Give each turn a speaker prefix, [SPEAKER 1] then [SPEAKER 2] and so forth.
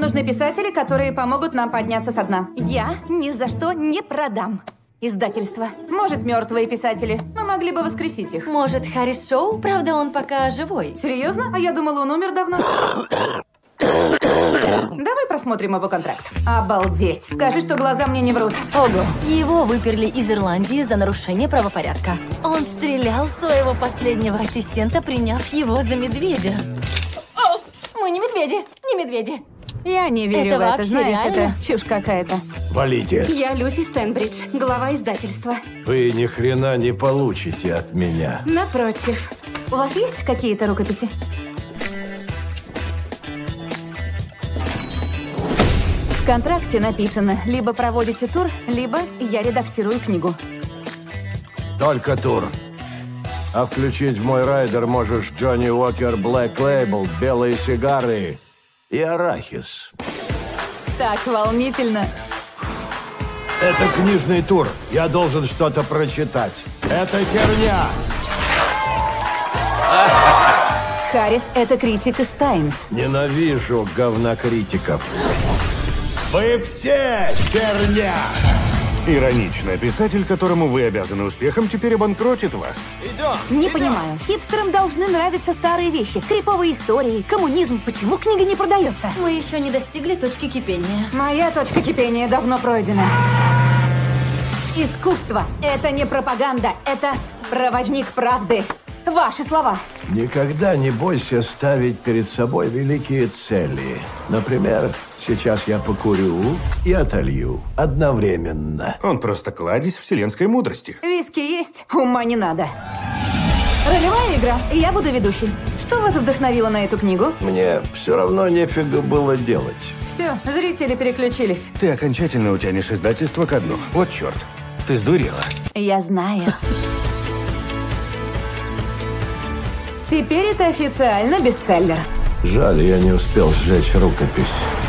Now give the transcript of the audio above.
[SPEAKER 1] нужны писатели, которые помогут нам подняться со дна.
[SPEAKER 2] Я ни за что не продам издательство.
[SPEAKER 1] Может, мертвые писатели. Мы могли бы воскресить их.
[SPEAKER 2] Может, Харрис Шоу? Правда, он пока живой.
[SPEAKER 1] Серьезно? А я думала, он умер давно. Давай просмотрим его контракт. Обалдеть. Скажи, что глаза мне не врут.
[SPEAKER 2] Ого. Его выперли из Ирландии за нарушение правопорядка. Он стрелял в своего последнего ассистента, приняв его за медведя. О, мы не медведи, не медведи.
[SPEAKER 1] Я не верю
[SPEAKER 2] Это
[SPEAKER 1] в это.
[SPEAKER 2] вообще
[SPEAKER 1] Знаешь,
[SPEAKER 2] реально?
[SPEAKER 1] это чушь какая-то.
[SPEAKER 3] Валите.
[SPEAKER 1] Я Люси Стэнбридж, глава издательства.
[SPEAKER 3] Вы ни хрена не получите от меня.
[SPEAKER 1] Напротив. У вас есть какие-то рукописи? В контракте написано, либо проводите тур, либо я редактирую книгу.
[SPEAKER 3] Только тур. А включить в мой райдер можешь Джонни Уокер Black Label, белые сигары и арахис.
[SPEAKER 1] Так волнительно.
[SPEAKER 3] Это книжный тур. Я должен что-то прочитать. Это херня.
[SPEAKER 1] Харрис — это критик из Таймс.
[SPEAKER 3] Ненавижу говнокритиков. Вы все херня!
[SPEAKER 4] Иронично. Писатель, которому вы обязаны успехом, теперь обанкротит вас.
[SPEAKER 1] Не понимаю. Хипстерам должны нравиться старые вещи. Криповые истории, коммунизм. Почему книга не продается?
[SPEAKER 2] Мы еще не достигли точки кипения.
[SPEAKER 1] Моя точка кипения давно пройдена. Искусство — это не пропаганда, это проводник правды. Ваши слова.
[SPEAKER 3] Никогда не бойся ставить перед собой великие цели. Например, сейчас я покурю и отолью одновременно.
[SPEAKER 4] Он просто кладезь вселенской мудрости.
[SPEAKER 1] Виски есть, ума не надо. Ролевая игра, и я буду ведущей. Что вас вдохновило на эту книгу?
[SPEAKER 3] Мне все равно нефига было делать.
[SPEAKER 1] Все, зрители переключились.
[SPEAKER 4] Ты окончательно утянешь издательство ко дну. Вот черт. Ты сдурела.
[SPEAKER 1] Я знаю. Теперь это официально бестселлер.
[SPEAKER 3] Жаль, я не успел сжечь рукопись.